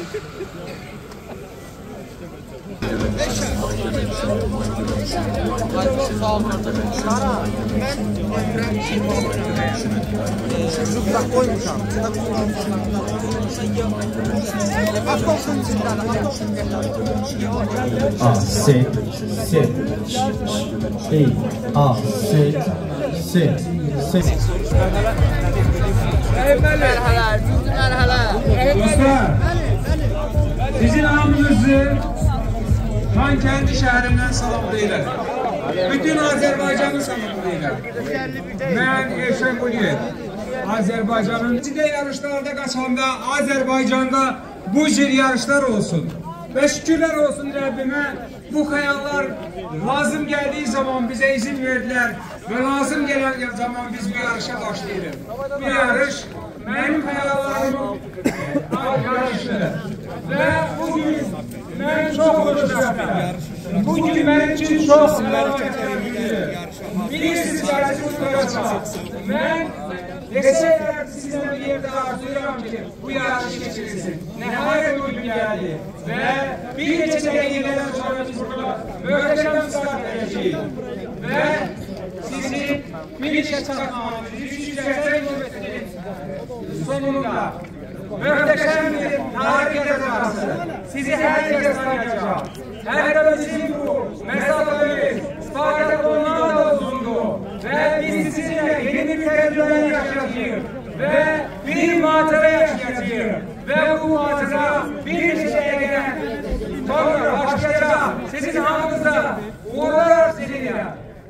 Sizin hamınızı ben kendi şehrimden salamlayırlar. Bütün Azerbaycan'ı salamlayırlar. Ben Erşen Quliyev. Azerbaycan'ın içinde yarışlarda kaçanda Azerbaycan'da bu cür yarışlar olsun. Ve şükürler olsun Rabbime, bu hayallar lazım geldiği zaman bize izin verdiler ve lazım gelen zaman biz bu yarışa başlayalım. Bu yarış benim hayallarımın yarışıdır. Ve bugün ben çok hoşlanıyorum. Bugün benim için çok bilirsiniz gerçekten. Ben deseyler sizden bir yerde arzuluyorum ki bu yarışı geçirilsin. Nihayet bugün geldi. Ve bir gece yeniden sonra biz burada muhteşem start edeceğiz. Ve sizi bir işe çakmamız, 380 kilometrenin sonunda muhteşem bir tarih yazarsı. Sizi her yerde sayacağım. Her bizim bu mesafemiz Spartakon'dan da uzundu. Ve biz sizinle yeni bir tecrübe yaşayacağız. Ve bir macera yaşayacağız. Ve bu macera bir şeye sonra başlayacak. Sizin hamınıza uğurlar sizinle.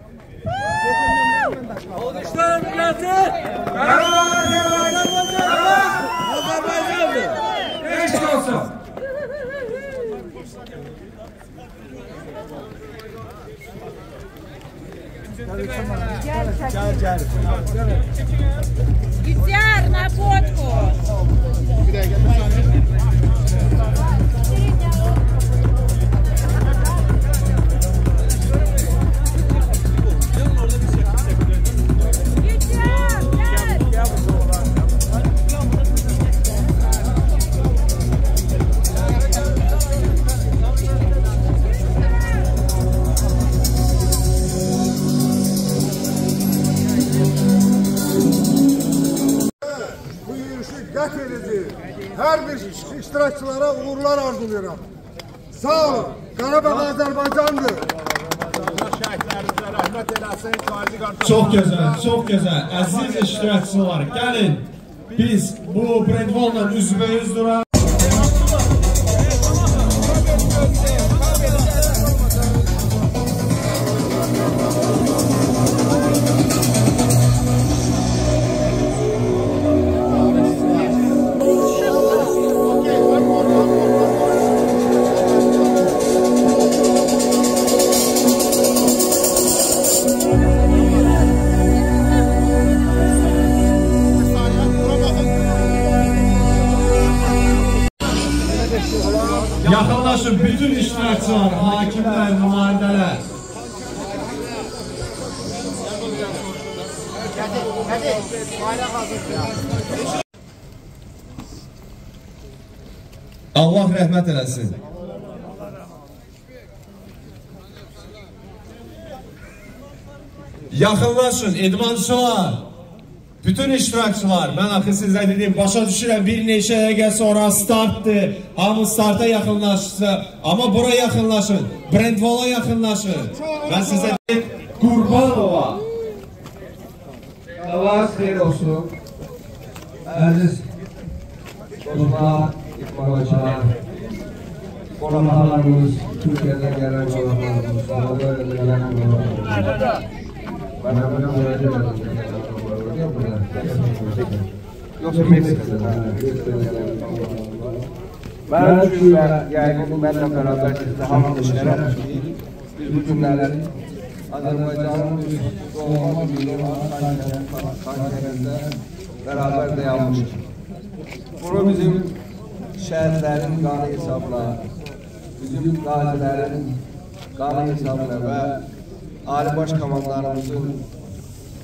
Alkışlar milleti. Merhaba Azerbaycan. Azerbaycan'dı. Eşit olsun. Гитяр на фотку. Her bir iştirakçılara uğurlar arzuluyorum. Sağ olun. Qarabağ Azerbaycan'dır. Çok güzel, çok güzel. Aziz iştirakçılar, gelin biz bu Brendvoll'la üzbeyiz duran. Yakınlaşın bütün iştirakçılar, hakimler, nümayendeler. Allah rəhmət eləsin. Yaxınlaşın, idmançılar, bütün iştirakçılar, mən axı sizə dedim, başa düşürəm, bir neçə dəqiqə sonra startdır, hamı starta yaxınlaşsa, amma bura yaxınlaşın, Brendvoll'a yaxınlaşın. Mən sizə dedim, Qurbanova. Allah xeyir olsun. Əziz dostlar, idmançılar, qonaqlarımız, Türkiyədən gələn qonaqlarımız, Moldova'dan gələn qonaqlarımız. Bana buraya yoksa Meksika'dan ben çünkü yayınımı benimle beraber sizde hamdışlara biz bu günlerin Azerbaycan'ın doğma birliği kankerinde beraber de yapmışız. Bunu bizim şehirlerin kanı hesabına, bizim gazilerin kanı hesabına ve Ali Başkomandanımızın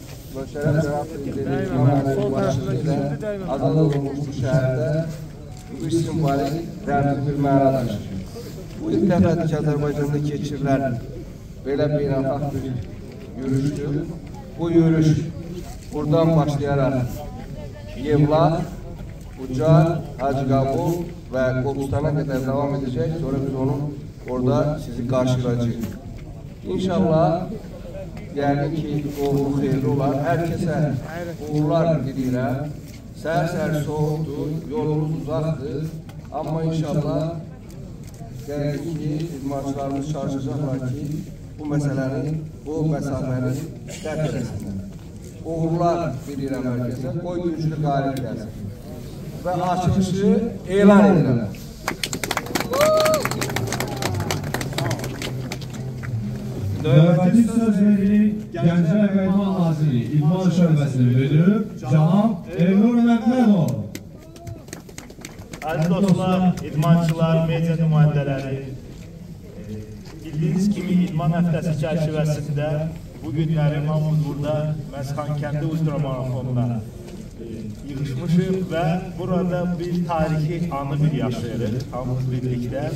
Möşerref dediği başçılığıyla azad olunmuş bu şehirde bu simbolik rəmzi bir məna daşır. Bu ilk dəfədir ki, Azərbaycanda keçirilən belə beynəlxalq bir yürüyüşdür. Bu yürüyüş buradan başlayaraq Yevlax, Ucar, Hacıqabul və Qobustana qədər devam edəcək. Sonra biz onu orada sizi qarşılayacağıq. İnşallah, yəni ki, uğurlu xeyirli olar. Hər kəsə uğurlar diləyirəm. Səhər-səhər soğukdur, yolumuz uzaqdır. Amma inşallah gəldik ki, idmançılarımız çalışacaqlar ki, bu məsələni, bu məsafəni dərk edəsinlər. Uğurlar diləyirəm hər kəsə, qoy güclü qalib gəlsin. Və açılışı elan edirəm. Növbəti söz verilir Gənclər və İdman Naziri İdman Şöbəsinin müdürü Cənab Elnur Məmmədov. Aziz dostlar, idmançılar, media nümayəndələri, bildiyiniz kimi idman həftəsi çərçivəsində bu günləri hamımız burada Məzxankəndi ultramarafonuna yığışmışıq və burada bir tarixi anı bir yaşayırıq hamımız birlikdə.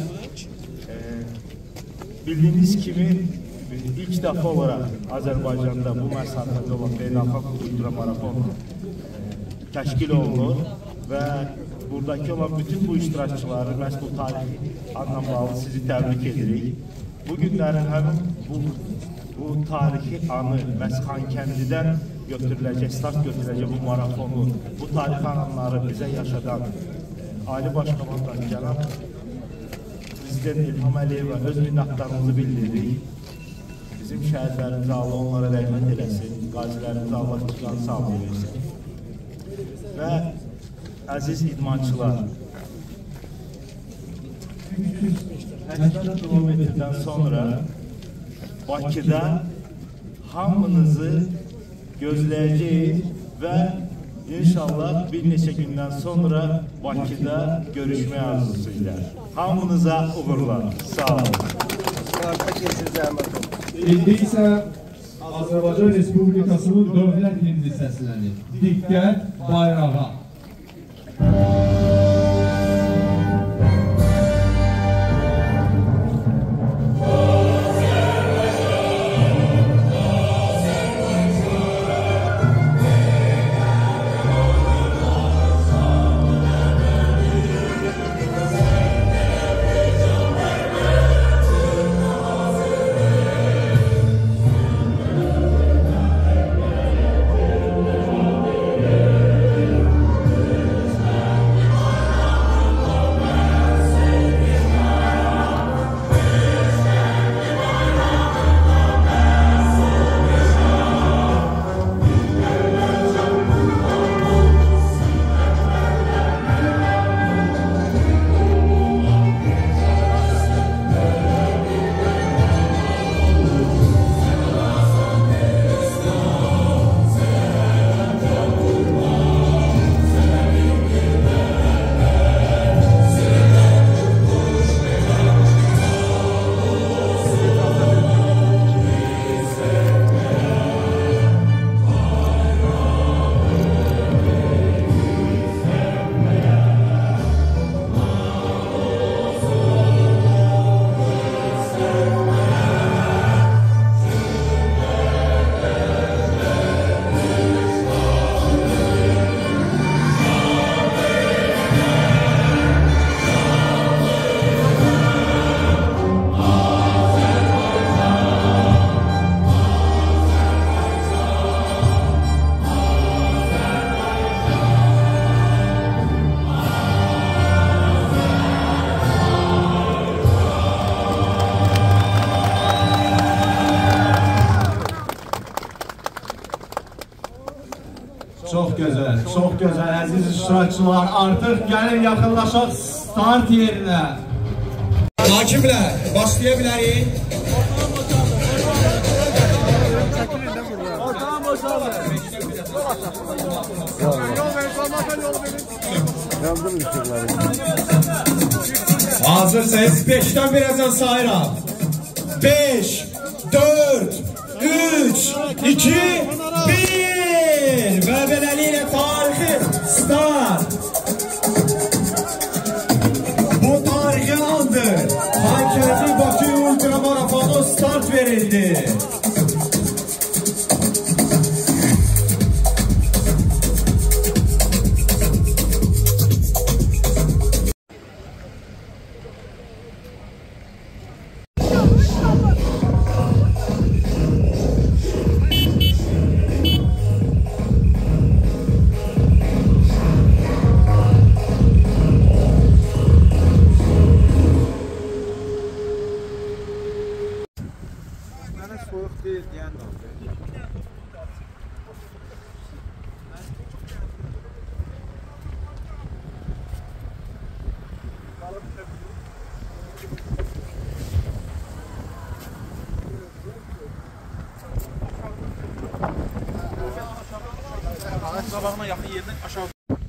Bildiyiniz kimi ilk dəfə olaraq Azərbaycanda bu məsafədə olan beynəlxalq ultramarafon təşkil olunur və buradakı olan bütün bu iştirakçıları məhz bu tarixi anla bağlı sizi təbrik edirik. Bu günlərin həmin bu tarixi anı Məzxankəndidən götürüləcək, start götürüləcək bu marafonu, bu tarixi anları bizə yaşadan Ali Başkomandan Cənab Prezident İlham Əliyevə öz minnətdarlığımızı bildiririk. Bizim şəhidlərimiz Allah onlara rəhmət eləsin, qazilərimiz Allah can sağlığı versin. Və əziz idmançılar, 380 kilometrdən sonra Bakıda hamınızı gözləyəcəyik və inşallah bir neçə gündən sonra Bakıda görüşmək arzusuyla. Hamınıza uğurlar. Sağ olun. İndi isə Azərbaycan Respublikasının dövlət himni səslənir. Diqqət bayrağa. Çox gözəl, əziz iştirakçılar, artıq gəlin yaxınlaşaq start yerinə. Hakimlər, başlaya bilərik. Hazırsınız, 5'ten birazdan sayıram. 5, 4, 3, 2, 1 və beləliklə tarixi start. verdi. Soğuk değil diyen de oldu. Sabahına yaxın yerdən aşağı.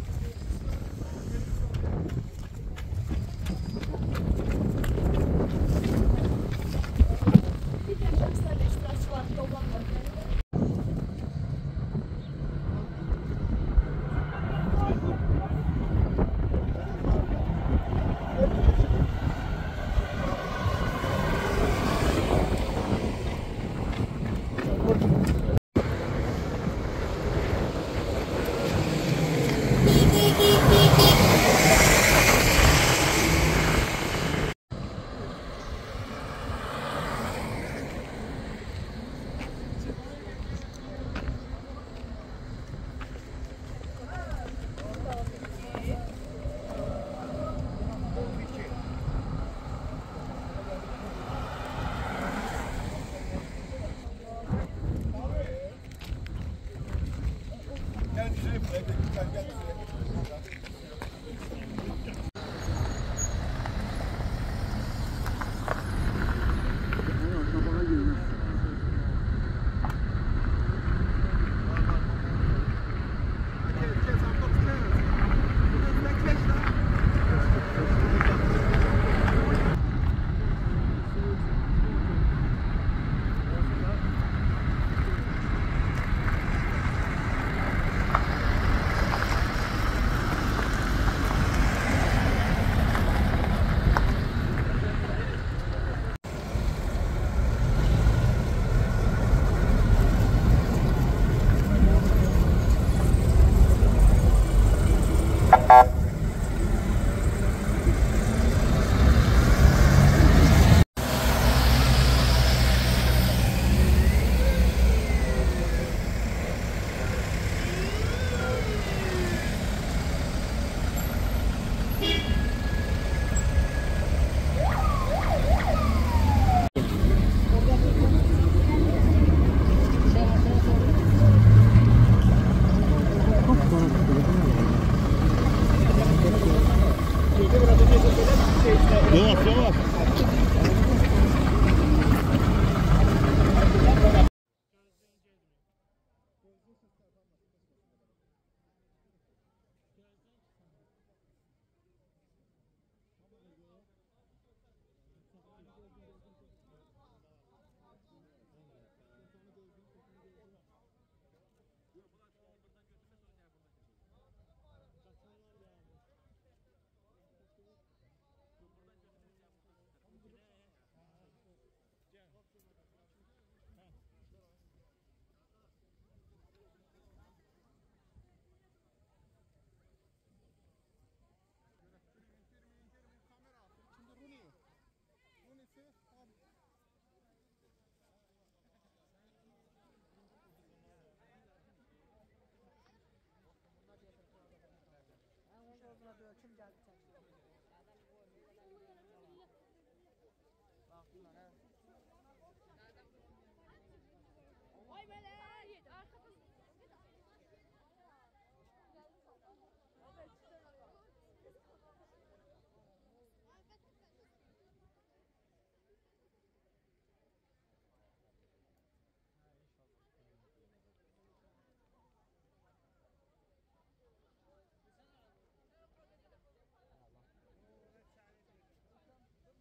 Yavaş yavaş.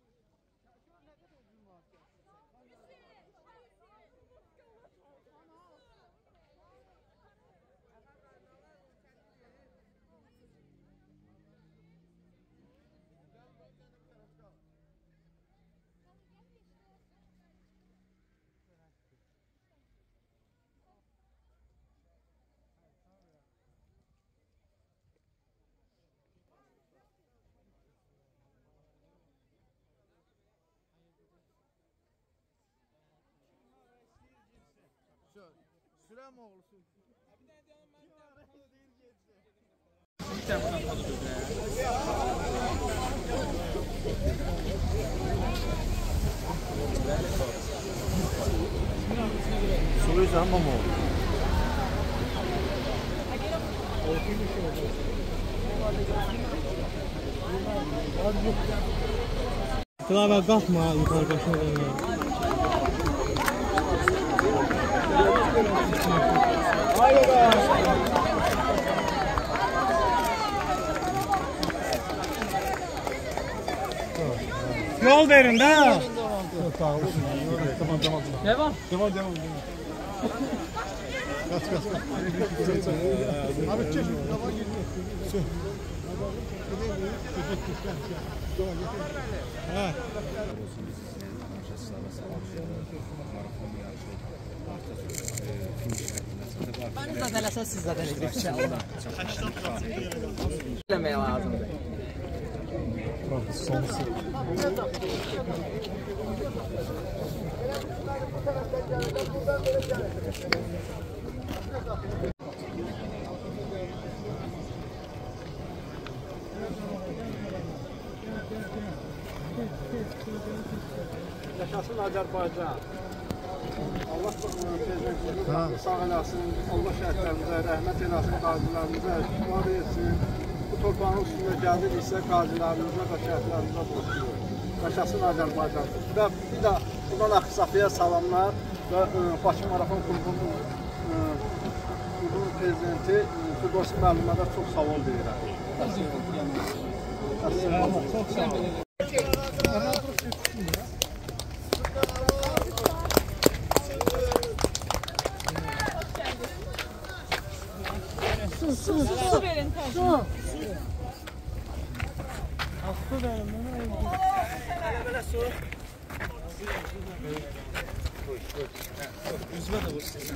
Ana oğlusun. Soruyu amma mı oldu? Klavye kalkma yukarı başına dönüyor. Yol verin de. Devam. Kaç. Abi çek. Ben zaten siz zaten inşallah. Demeye lazım. Yaşasın Azərbaycan. Allah prezidentimizi sağ eləsin, Allah şəhidlərimizə rəhmət eləsin, qazilərimizə istifadə etsin. Bu torpağın üstündə gəliriksə qazilərimizə və şəhidlərimizə borcluyuz. Yaşasın Azərbaycan. Və bir də buradan Axı salamlar və Bakı Marafon Klubunun prezidenti Firdevsi müəllimə də çox sağ ol deyirəm. Çox sağ olun. Su verin. Su. Su verin. Böyle su. Üzme de bu sizin.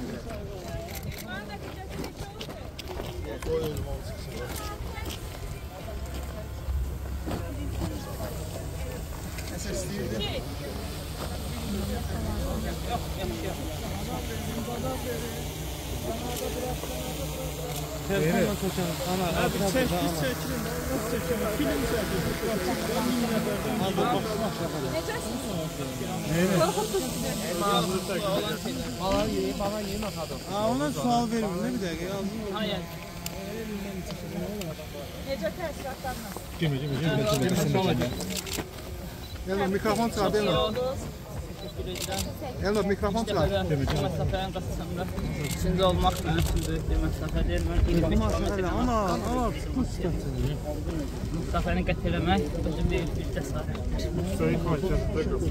Telefonla çekelim. Ana, abi çekelim. Bana yiyeyim bakalım. Ona sual verin. Ne bir dakika yazdım. Hayır. Necə təsiratlarla? Elma mikrofon çıkar değil mi? Elma mikrofon çıkar. Məsafənin qasasında içində olmaq mənim üçün böyük bir məsafə deyil. Mən ilk məsafəni qət eləmək özü bir cəsarətdir.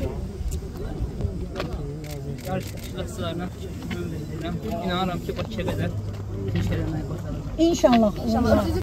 Yarış təşkilatçılarına mən bildirəm. İnanıram ki, Bakıya qədər iş eləməyi bacarırım. İnşallah.